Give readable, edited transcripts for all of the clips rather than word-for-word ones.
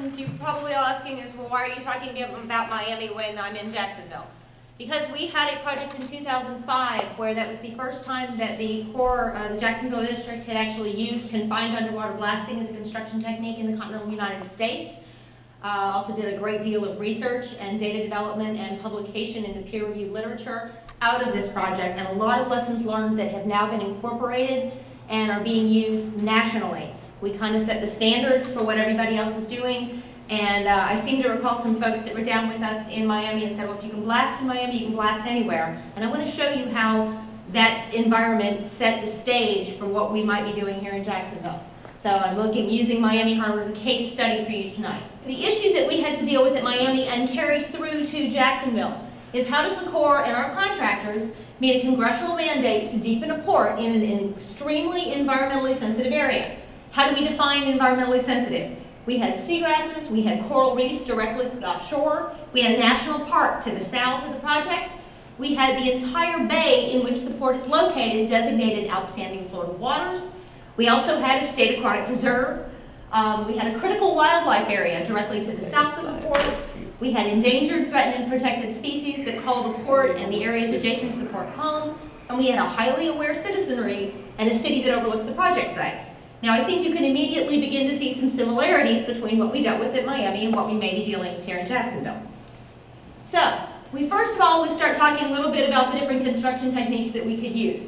questions you're probably asking is, well, why are you talking about Miami when I'm in Jacksonville? Because we had a project in 2005 where that was the first time that the Corps, the Jacksonville District, had actually used confined underwater blasting as a construction technique in the continental United States. Also did a great deal of research and data development and publication in the peer-reviewed literature out of this project, and a lot of lessons learned that have now been incorporated and are being used nationally. We kind of set the standards for what everybody else is doing, and I seem to recall some folks that were down with us in Miami and said, well, if you can blast in Miami, you can blast anywhere. And I want to show you how that environment set the stage for what we might be doing here in Jacksonville. So I'm using Miami Harbor as a case study for you tonight. The issue that we had to deal with at Miami and carries through to Jacksonville is how does the Corps and our contractors meet a congressional mandate to deepen a port in an extremely environmentally sensitive area? How do we define environmentally sensitive? We had seagrasses, we had coral reefs directly offshore, we had a national park to the south of the project, we had the entire bay in which the port is located designated outstanding Florida waters. We also had a state aquatic preserve. We had a critical wildlife area directly to the south of the port. We had endangered, threatened, and protected species that call the port and the areas adjacent to the port home. And we had a highly aware citizenry and a city that overlooks the project site. Now, I think you can immediately begin to see some similarities between what we dealt with at Miami and what we may be dealing with here in Jacksonville. So, we first of all, we start talking a little bit about the different construction techniques that we could use.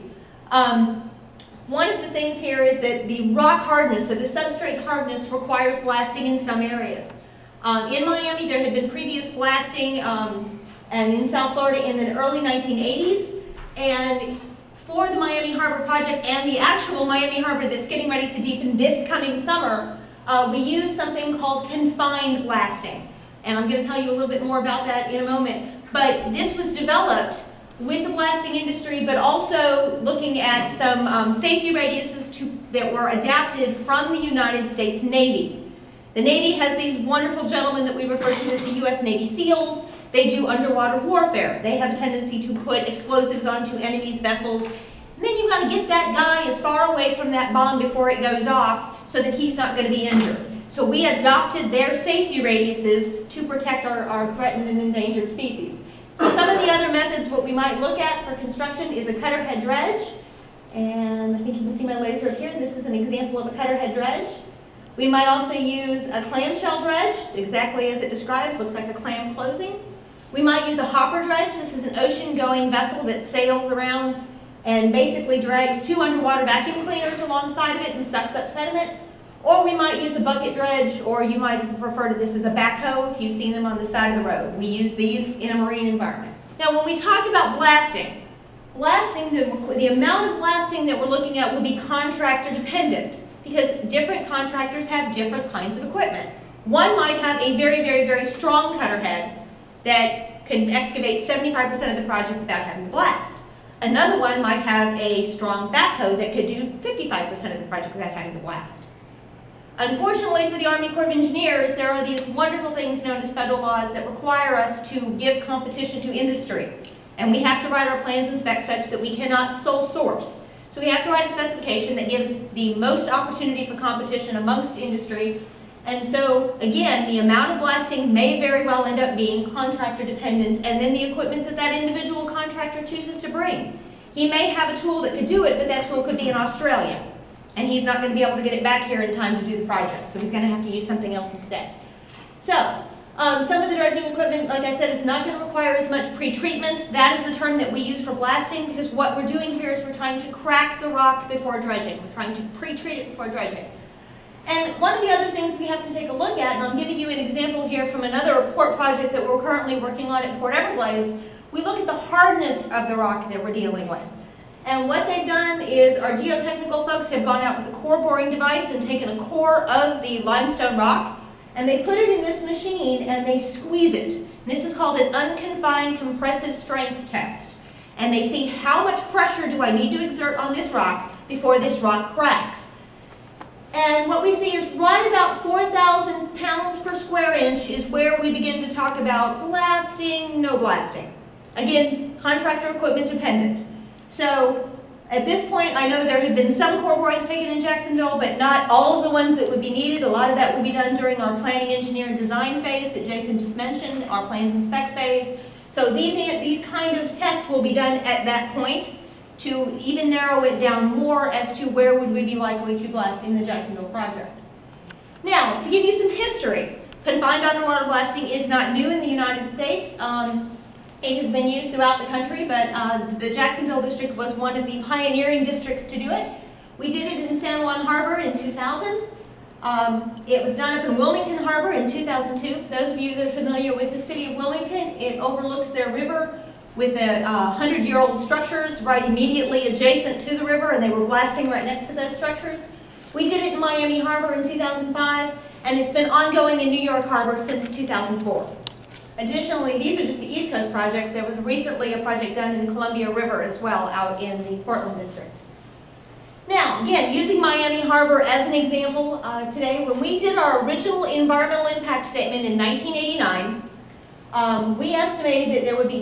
One of the things here is that the rock hardness, or the substrate hardness, requires blasting in some areas. In Miami, there had been previous blasting and in South Florida in the early 1980s. And for the Miami Harbor project and the actual Miami Harbor that's getting ready to deepen this coming summer, we use something called confined blasting. And I'm going to tell you a little bit more about that in a moment. But this was developed with the blasting industry, but also looking at some safety radiuses that were adapted from the United States Navy. The Navy has these wonderful gentlemen that we refer to as the U.S. Navy SEALs. They do underwater warfare. They have a tendency to put explosives onto enemy's vessels. And then you've got to get that guy as far away from that bomb before it goes off so that he's not going to be injured. So we adopted their safety radiuses to protect our threatened and endangered species. So some of the other methods what we might look at for construction is a cutter head dredge. And I think you can see my laser here. This is an example of a cutter head dredge. We might also use a clamshell dredge, exactly as it describes, looks like a clam closing. We might use a hopper dredge. This is an ocean-going vessel that sails around and basically drags 2 underwater vacuum cleaners alongside of it and sucks up sediment. Or we might use a bucket dredge, or you might refer to this as a backhoe if you've seen them on the side of the road. We use these in a marine environment. Now when we talk about blasting, the amount of blasting that we're looking at will be contractor dependent because different contractors have different kinds of equipment. One might have a very, very, very strong cutter head that can excavate 75% of the project without having to blast. Another one might have a strong backhoe that could do 55% of the project without having to blast. Unfortunately for the Army Corps of Engineers, there are these wonderful things known as federal laws that require us to give competition to industry. And we have to write our plans and specs such that we cannot sole source. So we have to write a specification that gives the most opportunity for competition amongst industry. And so, again, the amount of blasting may very well end up being contractor dependent, and then the equipment that that individual contractor chooses to bring. He may have a tool that could do it, but that tool could be in Australia. And he's not going to be able to get it back here in time to do the project. So he's going to have to use something else instead. So, some of the dredging equipment, like I said, is not going to require as much pre-treatment. That is the term that we use for blasting, because what we're doing here is we're trying to crack the rock before dredging. We're trying to pre-treat it before dredging. And one of the other things we have to take a look at, and I'm giving you an example here from another port project that we're currently working on at Port Everglades, we look at the hardness of the rock that we're dealing with. And what they've done is our geotechnical folks have gone out with a core boring device and taken a core of the limestone rock, and they put it in this machine and they squeeze it. And this is called an unconfined compressive strength test. And they see how much pressure do I need to exert on this rock before this rock cracks. And what we see is right about 4,000 pounds per square inch is where we begin to talk about blasting, no blasting. Again, contractor equipment dependent. So At this point, I know there have been some core borings taken in Jacksonville, but not all of the ones that would be needed. A lot of that will be done during our planning, engineer, and design phase that Jason just mentioned, our plans and specs phase. So these kind of tests will be done at that point to even narrow it down more as to where would we be likely to blast in the Jacksonville project. Now, to give you some history, confined underwater blasting is not new in the United States. It has been used throughout the country, but the Jacksonville district was one of the pioneering districts to do it. We did it in San Juan Harbor in 2000. It was done up in Wilmington Harbor in 2002. For those of you that are familiar with the city of Wilmington, it overlooks their river with 100-year-old structures right immediately adjacent to the river, and they were blasting right next to those structures. We did it in Miami Harbor in 2005, and it's been ongoing in New York Harbor since 2004. Additionally, these are just the East Coast projects. There was recently a project done in the Columbia River as well out in the Portland district. Now, again, using Miami Harbor as an example today, when we did our original environmental impact statement in 1989, we estimated that there would be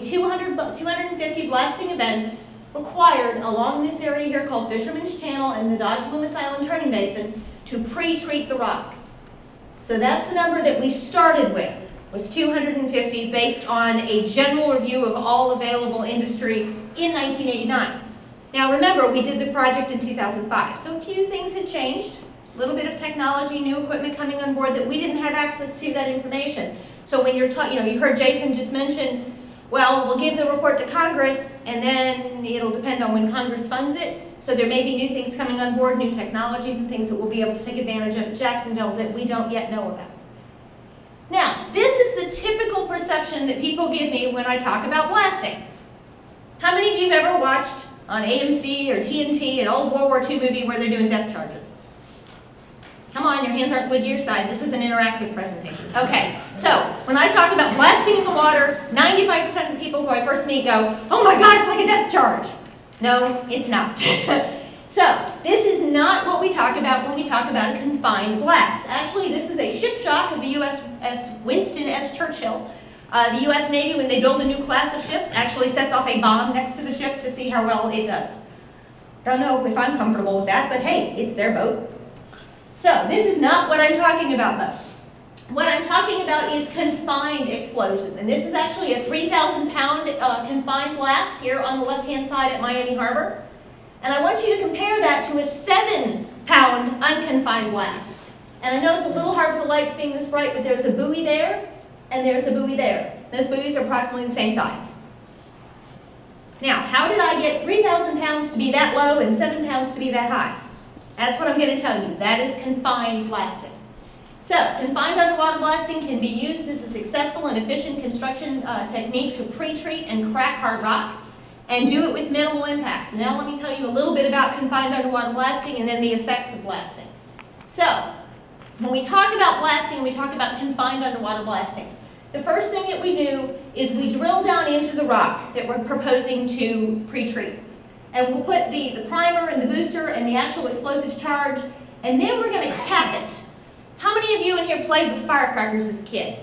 250 blasting events required along this area here called Fisherman's Channel and the Dodge-Loomis Island Turning Basin to pre-treat the rock. So that's the number that we started with, was 250 based on a general review of all available industry in 1989. Now remember, we did the project in 2005, so a few things had changed. A little bit of technology, new equipment coming on board that we didn't have access to that information. So when you're you heard Jason just mention, well, we'll give the report to Congress and then it'll depend on when Congress funds it. So there may be new things coming on board, new technologies and things that we'll be able to take advantage of at Jacksonville that we don't yet know about. Now, this is the typical perception that people give me when I talk about blasting. How many of you have ever watched on AMC or TNT an old World War II movie where they're doing depth charges? Come on, your hands aren't glued to your side. This is an interactive presentation. Okay, so when I talk about blasting in the water, 95% of the people who I first meet go, oh my God, it's like a depth charge. No, it's not. So this is not what we talk about when we talk about a confined blast. Actually, this is a ship shock of the USS Winston S. Churchill. The U.S. Navy, when they build a new class of ships, actually sets off a bomb next to the ship to see how well it does. Don't know if I'm comfortable with that, but hey, it's their boat. So this is not what I'm talking about though. What I'm talking about is confined explosions. And this is actually a 3,000-pound confined blast here on the left-hand side at Miami Harbor. And I want you to compare that to a 7-pound unconfined blast. And I know it's a little hard with the lights being this bright, but there's a buoy there and there's a buoy there. Those buoys are approximately the same size. Now, how did I get 3,000 pounds to be that low and 7 pounds to be that high? That's what I'm going to tell you. That is confined blasting. So, confined underwater blasting can be used as a successful and efficient construction technique to pre-treat and crack hard rock and do it with minimal impacts. Now let me tell you a little bit about confined underwater blasting and then the effects of blasting. So, when we talk about blasting, we talk about confined underwater blasting. The first thing that we do is we drill down into the rock that we're proposing to pre-treat. And we'll put the primer and the booster and the actual explosive charge, and then we're going to cap it. How many of you in here played with firecrackers as a kid?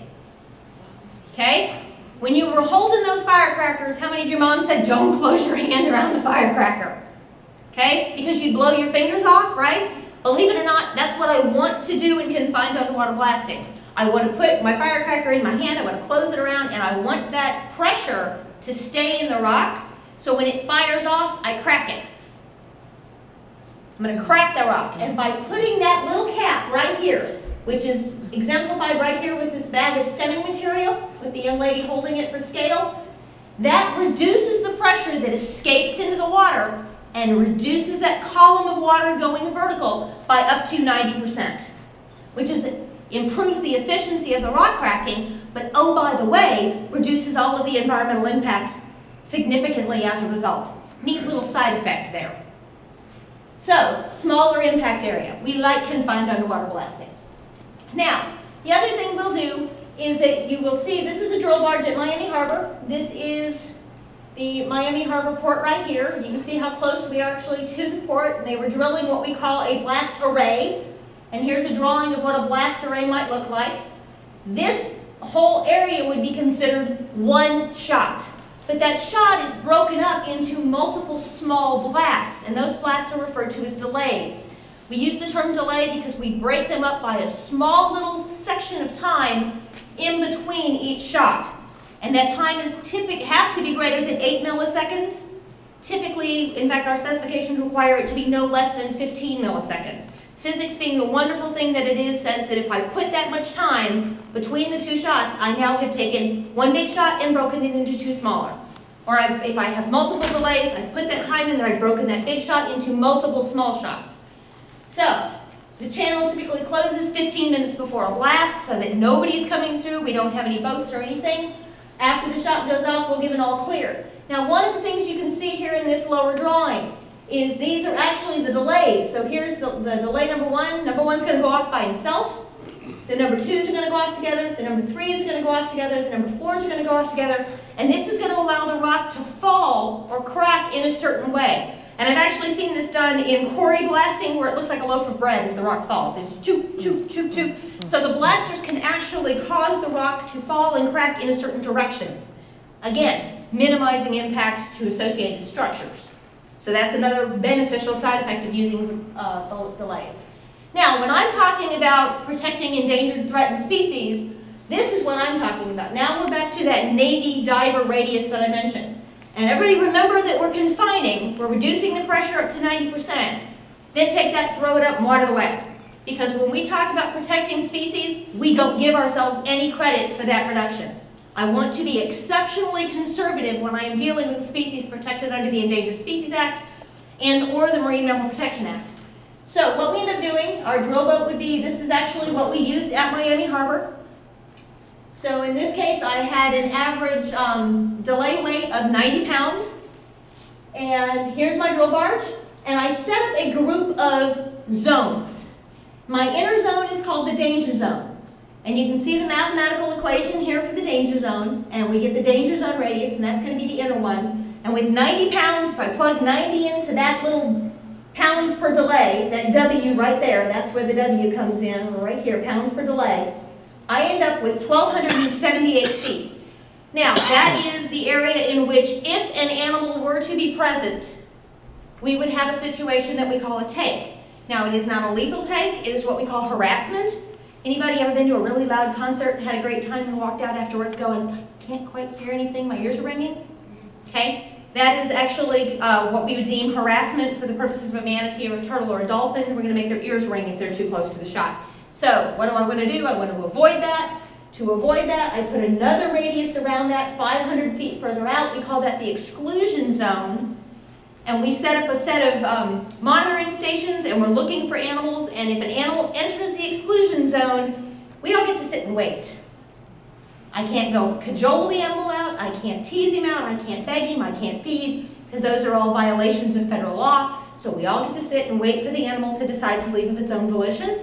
Okay? When you were holding those firecrackers, how many of your moms said, don't close your hand around the firecracker? Okay? Because you'd blow your fingers off, right? Believe it or not, that's what I want to do in confined underwater blasting. I want to put my firecracker in my hand, I want to close it around, and I want that pressure to stay in the rock, so when it fires off, I crack it. I'm going to crack the rock, and by putting that little cap right here, which is exemplified right here with this bag of stemming material, with the young lady holding it for scale, that reduces the pressure that escapes into the water and reduces that column of water going vertical by up to 90%, which improves the efficiency of the rock cracking, but oh, by the way, reduces all of the environmental impacts significantly as a result. Neat little side effect there. So, smaller impact area. We like confined underwater blasting. Now, the other thing we'll do is that you will see, this is a drill barge at Miami Harbor. This is the Miami Harbor port right here. You can see how close we are actually to the port. They were drilling what we call a blast array. And here's a drawing of what a blast array might look like. This whole area would be considered one shot. But that shot is broken up into multiple small blasts, and those blasts are referred to as delays. We use the term delay because we break them up by a small little section of time in between each shot. And that time has to be greater than 8 milliseconds. Typically, in fact, our specifications require it to be no less than 15 milliseconds. Physics, being the wonderful thing that it is, says that if I put that much time between the two shots, I now have taken one big shot and broken it into two smaller. Or if I have multiple delays, I've put that time in and I've broken that big shot into multiple small shots. So, the channel typically closes 15 minutes before a blast so that nobody's coming through, we don't have any boats or anything. After the shot goes off, we'll give an all clear. Now, one of the things you can see here in this lower drawing is these are actually the delays. So here's the delay number one. Number one's going to go off by himself. The number twos are going to go off together. The number threes are going to go off together. The number fours are going to go off together. And this is going to allow the rock to fall or crack in a certain way. And I've actually seen this done in quarry blasting where it looks like a loaf of bread as the rock falls. It's choop, choop, choop, choop. So the blasters can actually cause the rock to fall and crack in a certain direction. Again, minimizing impacts to associated structures. So that's another beneficial side effect of using delays. Now, when I'm talking about protecting endangered threatened species, this is what I'm talking about. Now we're back to that Navy diver radius that I mentioned. And everybody remember that we're confining, we're reducing the pressure up to 90%, then take that, throw it up, and water it away. Because when we talk about protecting species, we don't give ourselves any credit for that reduction. I want to be exceptionally conservative when I am dealing with species protected under the Endangered Species Act and or the Marine Mammal Protection Act. So what we end up doing, our drill boat would be, this is actually what we use at Miami Harbor. So in this case, I had an average delay weight of 90 pounds. And here's my drill barge. And I set up a group of zones. My inner zone is called the danger zone. And you can see the mathematical equation here for the danger zone. And we get the danger zone radius, and that's going to be the inner one. And with 90 pounds, if I plug 90 into that little pounds per delay, that W right there, that's where the W comes in, right here, pounds per delay, I end up with 1,278 feet. Now, that is the area in which, if an animal were to be present, we would have a situation that we call a take. Now, it is not a lethal take, it is what we call harassment. Anybody ever been to a really loud concert, had a great time, and walked out afterwards going, I can't quite hear anything, my ears are ringing? Okay, that is actually what we would deem harassment for the purposes of a manatee or a turtle or a dolphin. We're going to make their ears ring if they're too close to the shot. So what do I want to do? I want to avoid that. To avoid that, I put another radius around that 500 feet further out. We call that the exclusion zone. And we set up a set of monitoring stations, and we're looking for animals. And if an animal enters the exclusion zone, we all get to sit and wait. I can't go cajole the animal out. I can't tease him out. I can't beg him. I can't feed, because those are all violations of federal law. So we all get to sit and wait for the animal to decide to leave of its own volition.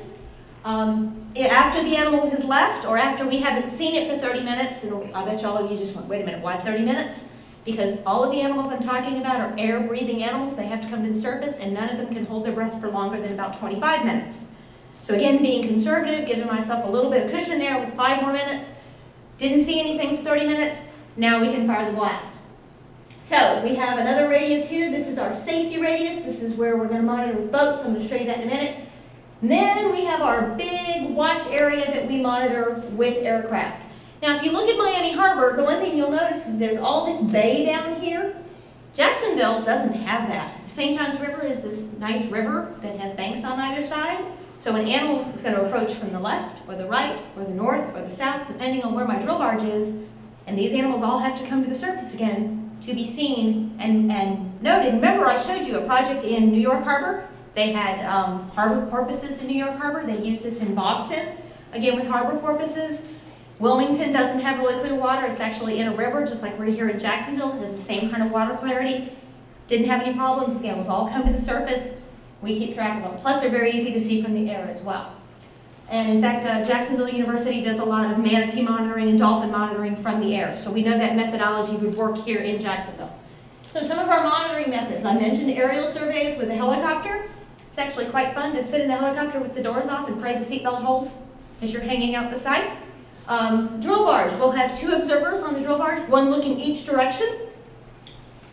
After the animal has left, or after we haven't seen it for 30 minutes, and I bet you all of you just went, wait a minute, why 30 minutes? Because all of the animals I'm talking about are air-breathing animals. They have to come to the surface, and none of them can hold their breath for longer than about 25 minutes. So again, being conservative, giving myself a little bit of cushion there with 5 more minutes. Didn't see anything for 30 minutes. Now we can fire the blast. So we have another radius here. This is our safety radius. This is where we're going to monitor with boats. I'm going to show you that in a minute. And then we have our big watch area that we monitor with aircraft. Now, if you look at Miami Harbor, the one thing you'll notice is there's all this bay down here. Jacksonville doesn't have that. The St. Johns River is this nice river that has banks on either side. So an animal is going to approach from the left, or the right, or the north, or the south, depending on where my drill barge is. And these animals all have to come to the surface again to be seen and noted. Remember, I showed you a project in New York Harbor. They had harbor porpoises in New York Harbor. They used this in Boston, again with harbor porpoises. Wilmington doesn't have really clear water. It's actually in a river, just like we're here in Jacksonville. It has the same kind of water clarity. Didn't have any problems. The animals all come to the surface. We keep track of them. Plus, they're very easy to see from the air as well. And in fact, Jacksonville University does a lot of manatee monitoring and dolphin monitoring from the air. So we know that methodology would work here in Jacksonville. So some of our monitoring methods. I mentioned aerial surveys with a helicopter. It's actually quite fun to sit in a helicopter with the doors off and pray the seatbelt holds as you're hanging out the side. Drill barge. We'll have 2 observers on the drill barge, one looking each direction.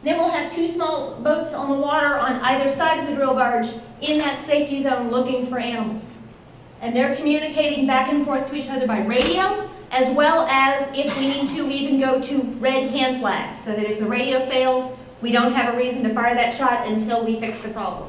Then we'll have 2 small boats on the water on either side of the drill barge in that safety zone looking for animals. And they're communicating back and forth to each other by radio, as well as, if we need to, even go to red hand flags, so that if the radio fails, we don't have a reason to fire that shot until we fix the problem.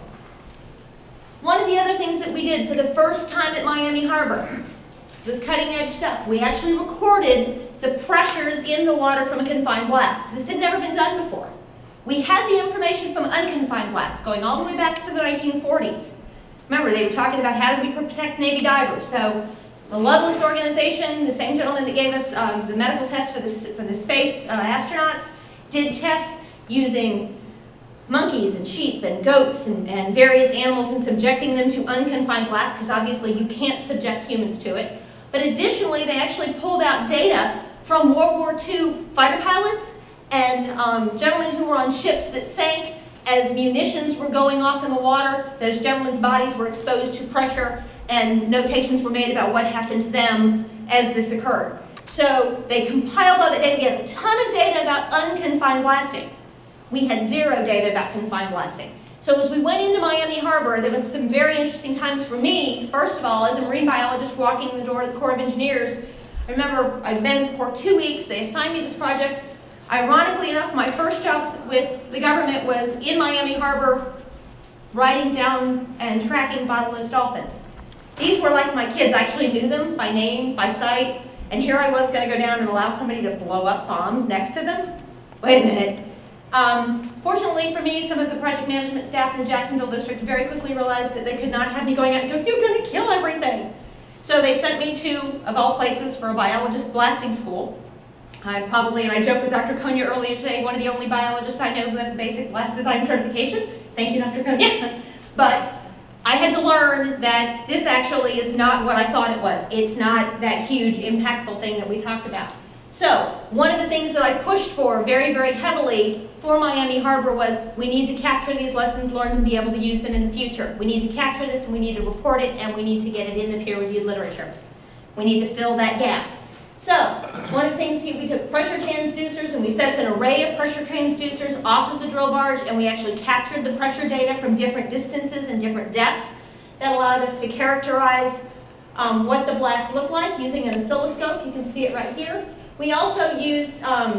One of the other things that we did for the first time at Miami Harbor, this was cutting edge stuff. We actually recorded the pressures in the water from a confined blast. This had never been done before. We had the information from unconfined blasts going all the way back to the 1940s. Remember, they were talking about how do we protect Navy divers. So the Loveless organization, the same gentleman that gave us the medical test for the space astronauts, did tests using monkeys and sheep and goats and various animals and subjecting them to unconfined blasts, because obviously you can't subject humans to it. But additionally, they actually pulled out data from World War II fighter pilots and gentlemen who were on ships that sank as munitions were going off in the water. Those gentlemen's bodies were exposed to pressure, and notations were made about what happened to them as this occurred. So they compiled all that data. We had a ton of data about unconfined blasting. We had 0 data about confined blasting. So as we went into Miami Harbor, there was some very interesting times for me. First of all, as a marine biologist walking in the door of the Corps of Engineers, I remember I'd been in the Corps 2 weeks. They assigned me this project. Ironically enough, my first job with the government was in Miami Harbor, writing down and tracking bottlenose dolphins. These were like my kids. I actually knew them by name, by sight, and here I was going to go down and allow somebody to blow up bombs next to them. Wait a minute. Fortunately for me, some of the project management staff in the Jacksonville district very quickly realized that they could not have me going out and go, you're going to kill everything. So they sent me to, of all places, for a biologist blasting school. And I joked with Dr. Konya earlier today, one of the only biologists I know who has a basic blast design certification. Thank you, Dr. Konya. But I had to learn that this actually is not what I thought it was. It's not that huge, impactful thing that we talked about. So, one of the things that I pushed for very, very heavily for Miami Harbor was we need to capture these lessons learned and be able to use them in the future. We need to capture this, and we need to report it, and we need to get it in the peer-reviewed literature. We need to fill that gap. So, one of the things here, we took pressure transducers and we set up an array of pressure transducers off of the drill barge, and we actually captured the pressure data from different distances and different depths. That allowed us to characterize what the blast looked like using an oscilloscope. You can see it right here. We also used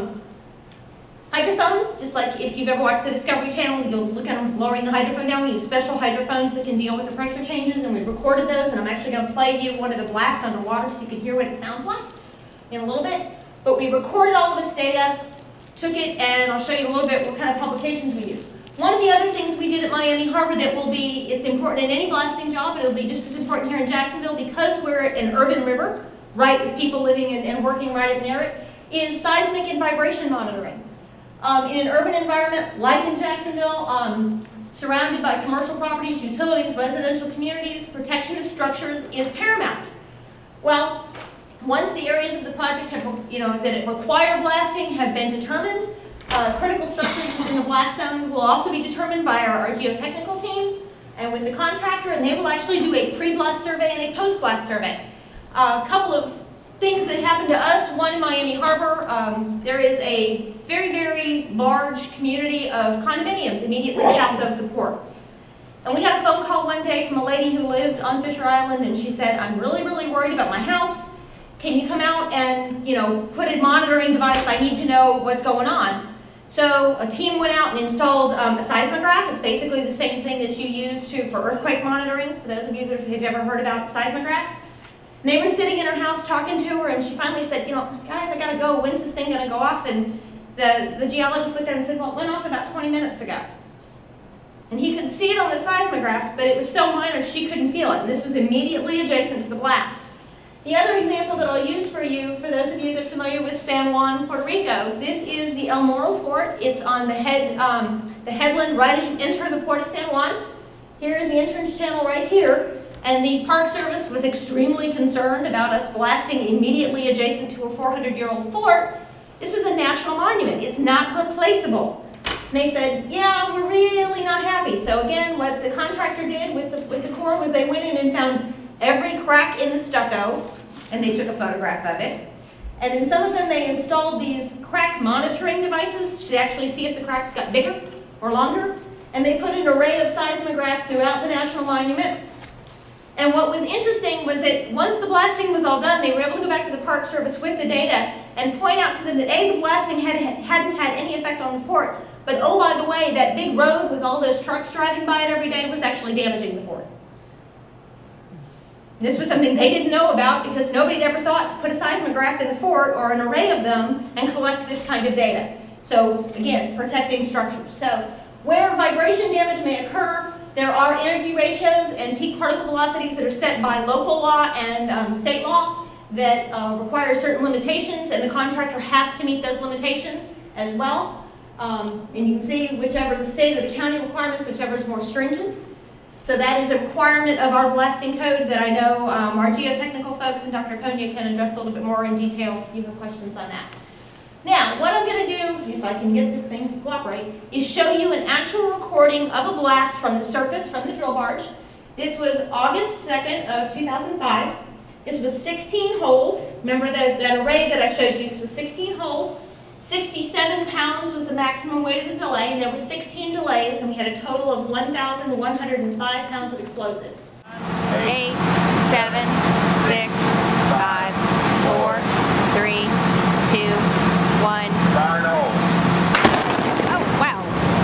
hydrophones, just like if you've ever watched the Discovery Channel, you'll look at them lowering the hydrophone down. We use special hydrophones that can deal with the pressure changes, and we recorded those, and I'm actually going to play you one of the blasts underwater so you can hear what it sounds like in a little bit. But we recorded all of this data, took it, and I'll show you a little bit what kind of publications we used. One of the other things we did at Miami Harbor that will be, it's important in any blasting job, but it'll be just as important here in Jacksonville because we're an urban river, right, with people living and working right near it, is seismic and vibration monitoring. In an urban environment like in Jacksonville, surrounded by commercial properties, utilities, residential communities, protection of structures is paramount. Well, once the areas of the project have, that require blasting have been determined, critical structures within the blast zone will also be determined by our geotechnical team and with the contractor, and they will actually do a pre-blast survey and a post-blast survey. A couple of things that happened to us, one in Miami Harbor, there is a very, very large community of condominiums immediately south of the port. And we had a phone call one day from a lady who lived on Fisher Island, and she said, I'm really, really worried about my house. Can you come out and, put a monitoring device? I need to know what's going on. So a team went out and installed a seismograph. It's basically the same thing that you use for earthquake monitoring, for those of you that have ever heard about seismographs. And they were sitting in her house talking to her, and she finally said, guys, I gotta go. When's this thing gonna go off? And the geologist looked at her and said, well, it went off about 20 minutes ago. And he could see it on the seismograph, but it was so minor she couldn't feel it. And this was immediately adjacent to the blast. The other example that I'll use for you, for those of you that are familiar with San Juan, Puerto Rico, this is the El Morro Fort. It's on the headland right as you enter the port of San Juan. Here is the entrance channel right here. And the Park Service was extremely concerned about us blasting immediately adjacent to a 400-year-old fort. This is a national monument. It's not replaceable. And they said, yeah, we're really not happy. So again, what the contractor did with the Corps was they went in and found every crack in the stucco, and they took a photograph of it. And in some of them, they installed these crack monitoring devices to actually see if the cracks got bigger or longer. And they put an array of seismographs throughout the National Monument. And what was interesting was that once the blasting was all done, they were able to go back to the Park Service with the data and point out to them that A, the blasting hadn't had any effect on the fort, but oh, by the way, that big road with all those trucks driving by it every day was actually damaging the fort. This was something they didn't know about because nobody had ever thought to put a seismograph in the fort or an array of them and collect this kind of data. So again, protecting structures. So where vibration damage may occur, there are energy ratios and peak particle velocities that are set by local law and state law that require certain limitations, and the contractor has to meet those limitations as well. And you can see whichever the state or the county requirements, whichever is more stringent. So that is a requirement of our blasting code that I know our geotechnical folks and Dr. Konya can address a little bit more in detail if you have questions on that. Now, what I'm going to do, if I can get this thing to cooperate, is show you an actual recording of a blast from the surface, from the drill barge. This was August 2nd of 2005. This was 16 holes. Remember that array that I showed you? This was 16 holes. 67 pounds was the maximum weight of the delay, and there were 16 delays, and we had a total of 1,105 pounds of explosives. 8, 7, 6, 5, 4, 3, 2, 1. Oh, wow.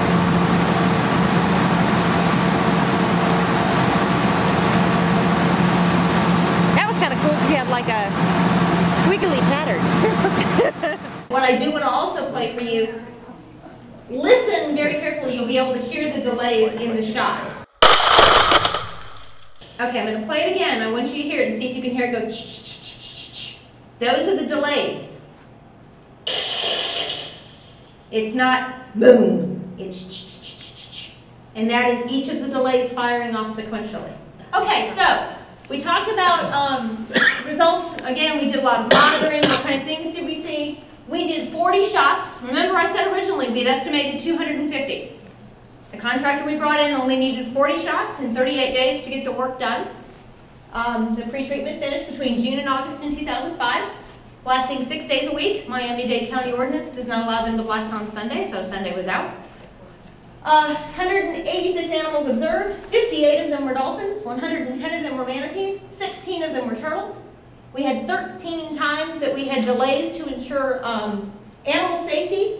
That was kind of cool because you had like a squiggly pattern. What I do want to also play for you, listen very carefully, you'll be able to hear the delays in the shot. Okay, I'm going to play it again. I want you to hear it and see if you can hear it go ch-ch-ch-ch-ch. Those are the delays. It's not boom, it's ch-ch-ch-ch-ch. And that is each of the delays firing off sequentially. Okay, so we talked about results. Again, we did a lot of monitoring. What kind of things did we see? We did 40 shots. Remember I said originally we'd estimated 250. The contractor we brought in only needed 40 shots in 38 days to get the work done. The pre-treatment finished between June and August in 2005, blasting 6 days a week. Miami-Dade County ordinance does not allow them to blast on Sunday, so Sunday was out. 186 animals observed, 58 of them were dolphins, 110 of them were manatees, 16 of them were turtles. We had 13 times that we had delays to ensure animal safety.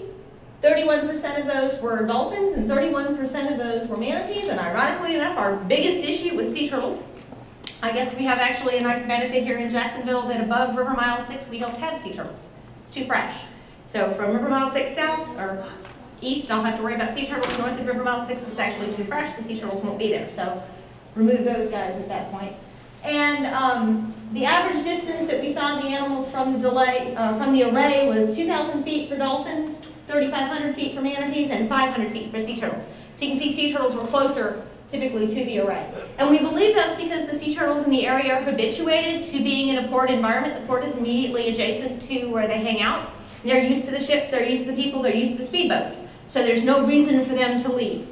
31% of those were dolphins and 31% of those were manatees, and ironically enough, our biggest issue was sea turtles. I guess we have actually a nice benefit here in Jacksonville that above River Mile 6 we don't have sea turtles. It's too fresh. So from River Mile 6 south or east, I'll have to worry about sea turtles. North of River Mile 6, it's actually too fresh. The sea turtles won't be there. So remove those guys at that point. And the average distance that we saw the animals from the array was 2,000 feet for dolphins, 3,500 feet for manatees, and 500 feet for sea turtles. So you can see sea turtles were closer typically to the array. And we believe that's because the sea turtles in the area are habituated to being in a port environment. The port is immediately adjacent to where they hang out. They're used to the ships, they're used to the people, they're used to the speedboats. So there's no reason for them to leave.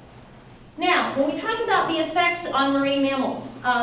Now, when we talk about the effects on marine mammals,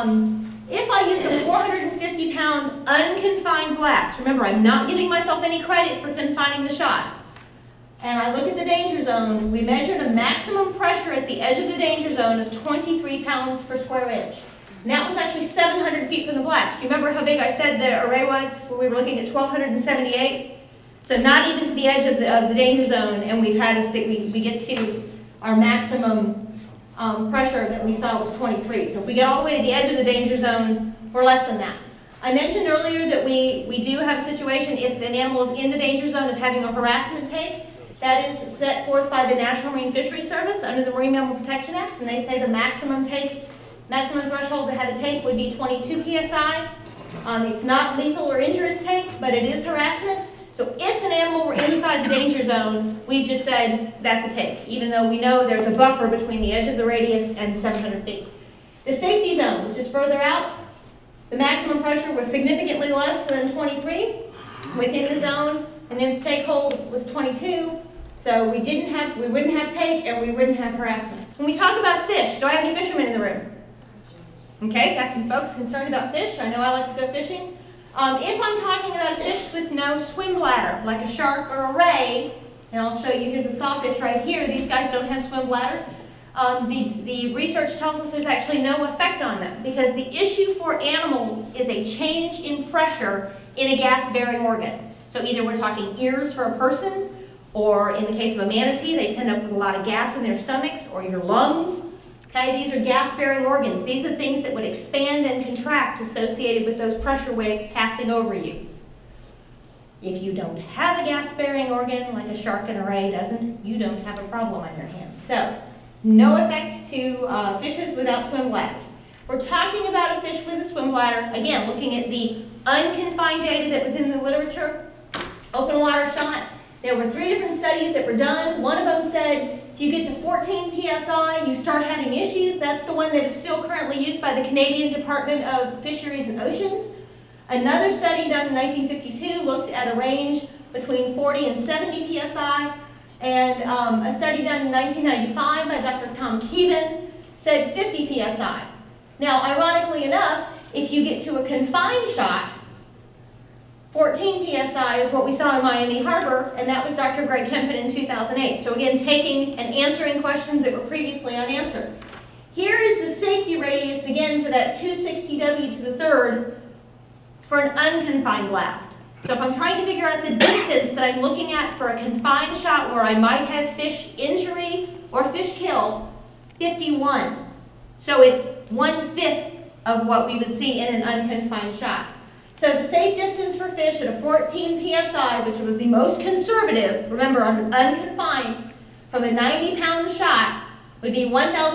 if I use a 450-pound unconfined blast, remember I'm not giving myself any credit for confining the shot, and I look at the danger zone, we measured a maximum pressure at the edge of the danger zone of 23 pounds per square inch. And that was actually 700 feet from the blast. Do you remember how big I said the array was? We were looking at 1,278. So not even to the edge of the danger zone, and we get to our maximum pressure that we saw was 23. So if we get all the way to the edge of the danger zone, we're less than that. I mentioned earlier that we do have a situation if an animal is in the danger zone of having a harassment take. That is set forth by the National Marine Fisheries Service under the Marine Mammal Protection Act, and they say the maximum threshold to have a take would be 22 psi. It's not lethal or injurious take, but it is harassment. So if an animal were inside the danger zone, we've just said that's a take, even though we know there's a buffer between the edge of the radius and 700 feet. The safety zone, which is further out, the maximum pressure was significantly less than 23 within the zone, and then take hold was 22. So we wouldn't have take, and we wouldn't have harassment. When we talk about fish, do I have any fishermen in the room? Okay, got some folks concerned about fish. I know I like to go fishing. If I'm talking about a fish with no swim bladder, like a shark or a ray, and I'll show you, here's a sawfish right here, these guys don't have swim bladders. The research tells us there's actually no effect on them, because the issue for animals is a change in pressure in a gas-bearing organ. So either we're talking ears for a person, or in the case of a manatee, they tend up with a lot of gas in their stomachs, or your lungs. Okay, these are gas-bearing organs. These are things that would expand and contract associated with those pressure waves passing over you. If you don't have a gas-bearing organ, like a shark and a ray doesn't, you don't have a problem on your hands. So, no effect to fishes without swim bladders. We're talking about a fish with a swim bladder, again, looking at the unconfined data that was in the literature, open water shot. There were 3 different studies that were done. One of them said if you get to 14 psi, you start having issues. That's the one that is still currently used by the Canadian Department of Fisheries and Oceans. Another study done in 1952 looked at a range between 40 and 70 psi. And a study done in 1995 by Dr. Tom Keevan said 50 psi. Now, ironically enough, if you get to a confined shot, 14 psi is what we saw in Miami Harbor, and that was Dr. Greg Kempen in 2008. So again, taking and answering questions that were previously unanswered. Here is the safety radius, again, for that 260W to the third for an unconfined blast. So if I'm trying to figure out the distance that I'm looking at for a confined shot where I might have fish injury or fish kill, 51. So it's 1/5 of what we would see in an unconfined shot. So the safe distance for fish at a 14 psi, which was the most conservative, remember on unconfined, from a 90-pound shot would be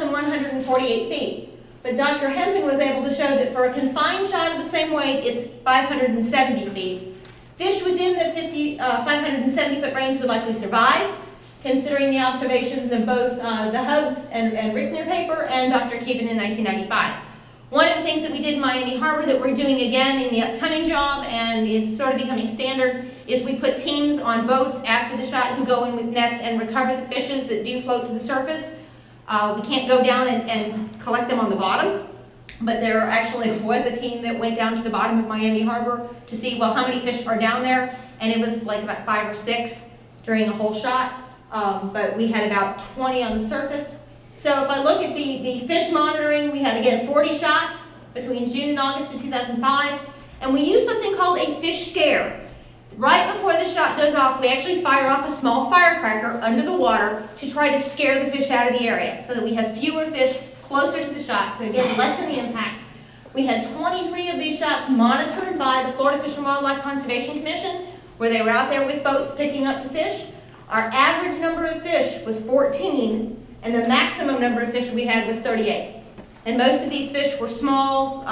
1,148 feet. But Dr. Hempen was able to show that for a confined shot of the same weight, it's 570 feet. Fish within the 570-foot range would likely survive, considering the observations of both the Hubbs and Rickner paper and Dr. Keevan in 1995. One of the things that we did in Miami Harbor that we're doing again in the upcoming job and is sort of becoming standard is we put teams on boats after the shot who go in with nets and recover the fishes that do float to the surface. We can't go down and collect them on the bottom, but there actually was a team that went down to the bottom of Miami Harbor to see, well, how many fish are down there, and it was like about 5 or 6 during a whole shot, but we had about 20 on the surface. So if I look at the fish monitoring, we had, again, 40 shots between June and August of 2005, and we used something called a fish scare. Right before the shot goes off, we actually fire off a small firecracker under the water to try to scare the fish out of the area so that we have fewer fish closer to the shot, so again, lessen the impact. We had 23 of these shots monitored by the Florida Fish and Wildlife Conservation Commission, where they were out there with boats picking up the fish. Our average number of fish was 14, and the maximum number of fish we had was 38. And most of these fish were small,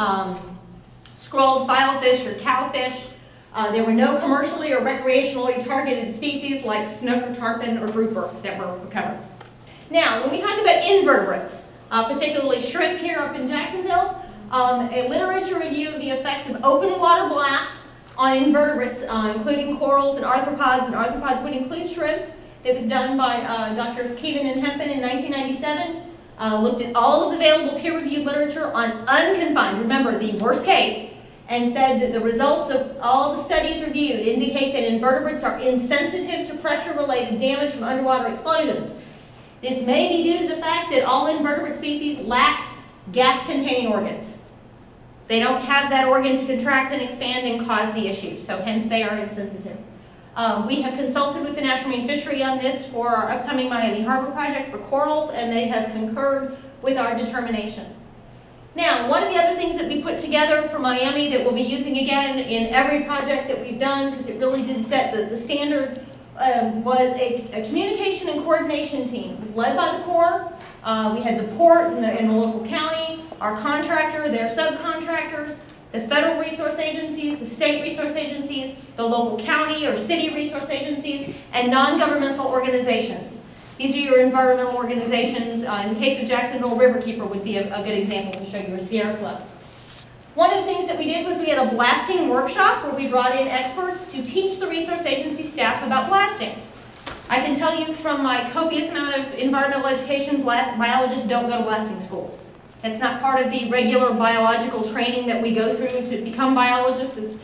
scrolled filefish or cowfish. There were no commercially or recreationally targeted species like snook or tarpon or grouper that were recovered. Now, when we talk about invertebrates, particularly shrimp here up in Jacksonville, a literature review of the effects of open water blasts on invertebrates, including corals and arthropods would include shrimp, that was done by Drs. Keevan and Hempen in 1997, looked at all of the available peer-reviewed literature on unconfined, remember the worst case, and said that the results of all the studies reviewed indicate that invertebrates are insensitive to pressure-related damage from underwater explosions. This may be due to the fact that all invertebrate species lack gas-containing organs. They don't have that organ to contract and expand and cause the issue, so hence they are insensitive. We have consulted with the National Marine Fishery on this for our upcoming Miami Harbor project for corals, and they have concurred with our determination. Now, one of the other things that we put together for Miami that we'll be using again in every project that we've done, because it really did set the standard, was a communication and coordination team. It was led by the Corps. We had the port and the local county, our contractor, their subcontractors, the federal resource agencies, the state resource agencies, the local county or city resource agencies, and non-governmental organizations. These are your environmental organizations. In the case of Jacksonville, Riverkeeper would be a good example to show you, a Sierra Club. One of the things that we did was we had a blasting workshop where we brought in experts to teach the resource agency staff about blasting. I can tell you from my copious amount of environmental education, biologists don't go to blasting school. That's not part of the regular biological training that we go through to become biologists.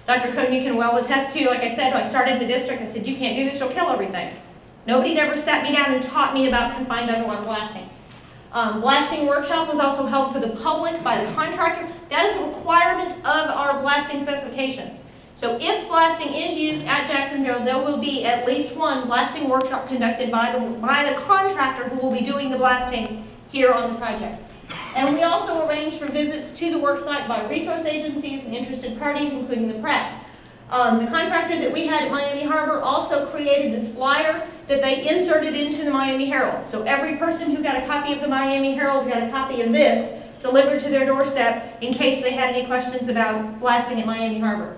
Dr. Cody can well attest to, like I said, when I started in the district, I said, you can't do this, you'll kill everything. Nobody ever sat me down and taught me about confined underwater blasting. Blasting workshop was also held for the public by the contractor. That is a requirement of our blasting specifications. So if blasting is used at Jacksonville, there will be at least one blasting workshop conducted by the contractor who will be doing the blasting here on the project. And we also arranged for visits to the work site by resource agencies and interested parties, including the press. The contractor that we had at Miami Harbor also created this flyer that they inserted into the Miami Herald. So every person who got a copy of the Miami Herald got a copy of this delivered to their doorstep in case they had any questions about blasting at Miami Harbor.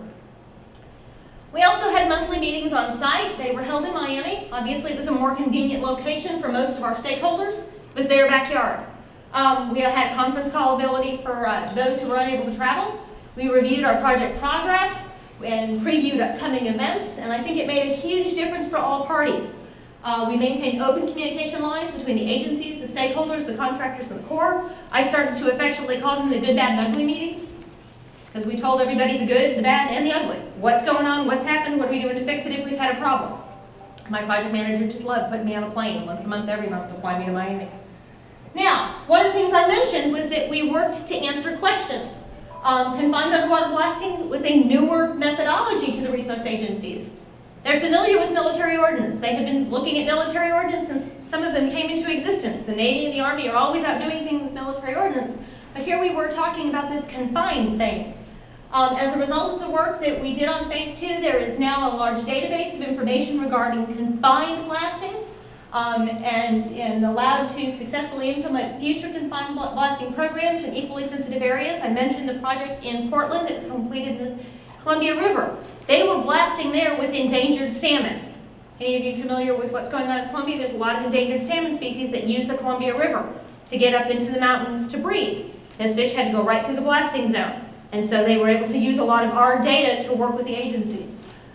We also had monthly meetings on site. They were held in Miami. Obviously, it was a more convenient location for most of our stakeholders. It was their backyard. We had conference call ability for those who were unable to travel. We reviewed our project progress and previewed upcoming events, and I think it made a huge difference for all parties. We maintained open communication lines between the agencies, the stakeholders, the contractors, and the Corps. I started to affectionately call them the good, bad, and ugly meetings, because we told everybody the good, the bad, and the ugly. What's going on, what's happened, what are we doing to fix it if we've had a problem. My project manager just loved putting me on a plane once a month, every month, to fly me to Miami. Now, one of the things I mentioned was that we worked to answer questions. Confined underwater blasting was a newer methodology to the resource agencies. They're familiar with military ordnance. They have been looking at military ordnance since some of them came into existence. The Navy and the Army are always out doing things with military ordnance. But here we were talking about this confined thing. As a result of the work that we did on phase 2, there is now a large database of information regarding confined blasting and allowed to successfully implement future confined blasting programs in equally sensitive areas. I mentioned the project in Portland that was completed in the Columbia River. They were blasting there with endangered salmon. Any of you familiar with what's going on in Columbia? There's a lot of endangered salmon species that use the Columbia River to get up into the mountains to breed. Those fish had to go right through the blasting zone. And so they were able to use a lot of our data to work with the agencies.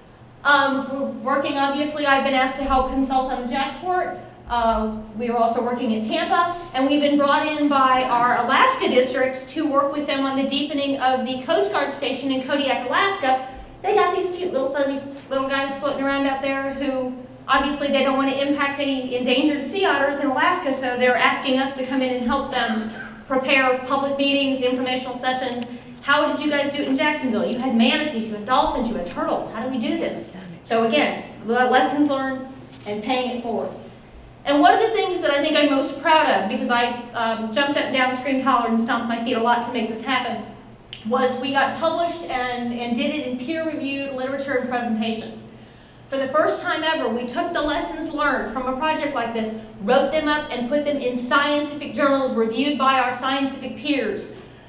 We're working, obviously, I've been asked to help consult on the JAXPort. We are also working in Tampa, and we've been brought in by our Alaska district to work with them on the deepening of the Coast Guard station in Kodiak, Alaska. They got these cute little fuzzy little guys floating around out there who, obviously, they don't want to impact any endangered sea otters in Alaska, so they're asking us to come in and help them prepare public meetings, informational sessions. How did you guys do it in Jacksonville? You had manatees, you had dolphins, you had turtles. How do we do this? So again, lessons learned and paying it forward. And one of the things that I think I'm most proud of, because I jumped up and down, screamed, hollered, and stomped my feet a lot to make this happen, was we got published and did it in peer-reviewed literature and presentations. For the first time ever, we took the lessons learned from a project like this, wrote them up, and put them in scientific journals reviewed by our scientific peers.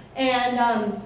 And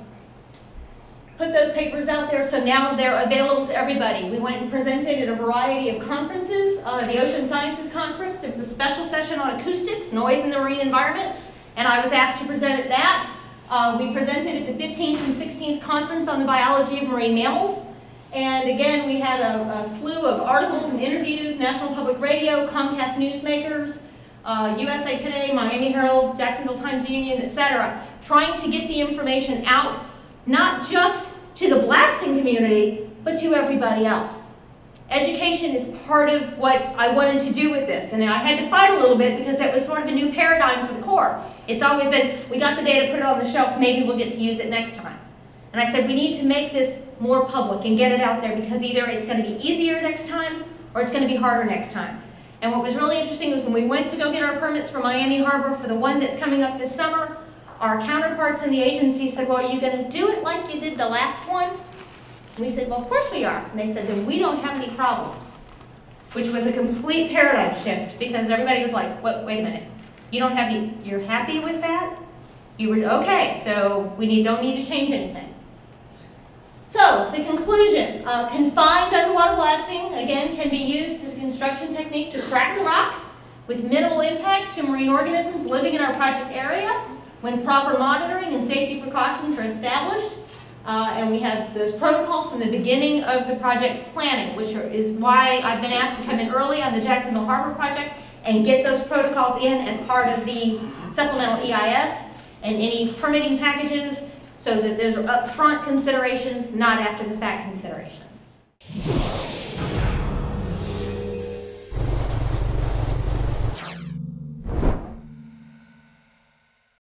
put those papers out there, so now they're available to everybody. We went and presented at a variety of conferences. The Ocean Sciences Conference, there was a special session on acoustics, noise in the marine environment, and I was asked to present at that. We presented at the 15th and 16th Conference on the Biology of Marine Mammals. And again, we had a slew of articles and interviews, National Public Radio, Comcast Newsmakers, USA Today, Miami Herald, Jacksonville Times-Union, etc., trying to get the information out, not just to the blasting community, but to everybody else. Education is part of what I wanted to do with this, and I had to fight a little bit because that was sort of a new paradigm for the Corps. It's always been, we got the data, put it on the shelf, maybe we'll get to use it next time. And I said, we need to make this more public and get it out there, because either it's going to be easier next time or it's going to be harder next time. And what was really interesting was when we went to go get our permits for Miami Harbor for the one that's coming up this summer, our counterparts in the agency said, well, are you going to do it like you did the last one? And we said, well, of course we are. And they said, then we don't have any problems, which was a complete paradigm shift, because everybody was like, wait a minute, you don't have any, you're happy with that? You were, okay, so we don't need to change anything. So, the conclusion, confined underwater blasting, again, can be used as a construction technique to crack the rock with minimal impacts to marine organisms living in our project area when proper monitoring and safety precautions are established. And we have those protocols from the beginning of the project planning, which is why I've been asked to come in early on the Jacksonville Harbor project and get those protocols in as part of the supplemental EIS and any permitting packages, so that there's upfront considerations, not after the fact considerations.